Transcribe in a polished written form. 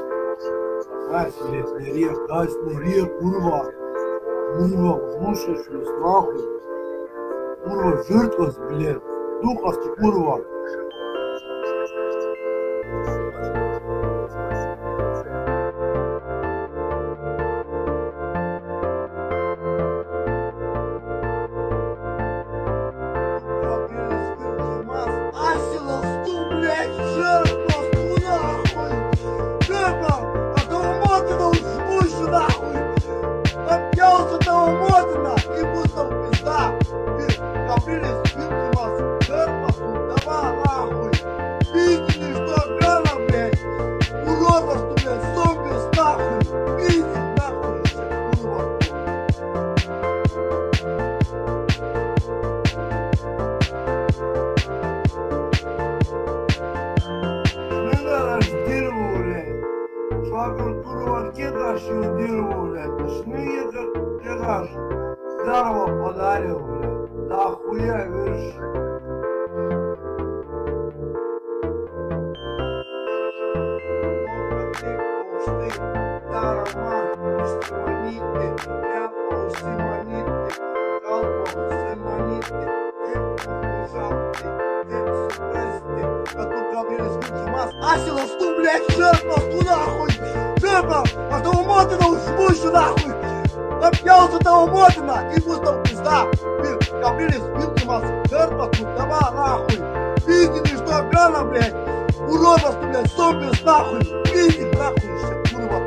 Дай, блядь, снарек, курва. Курва, слушаешь, нахуй. Курва, жиркость, блядь. Духость, курва. Здорово подарил, блядь. Да хуя, видишь. Блядь, жертва, нахуй! Жертва! А того мотана ушмущу, нахуй! Напьялся того мотана и пустил пизда! Каприли спилки вас, жертва, давай, нахуй! Видели, что гана, блядь! Уродос, блядь, зомби, нахуй! Видели, нахуй, еще, курва,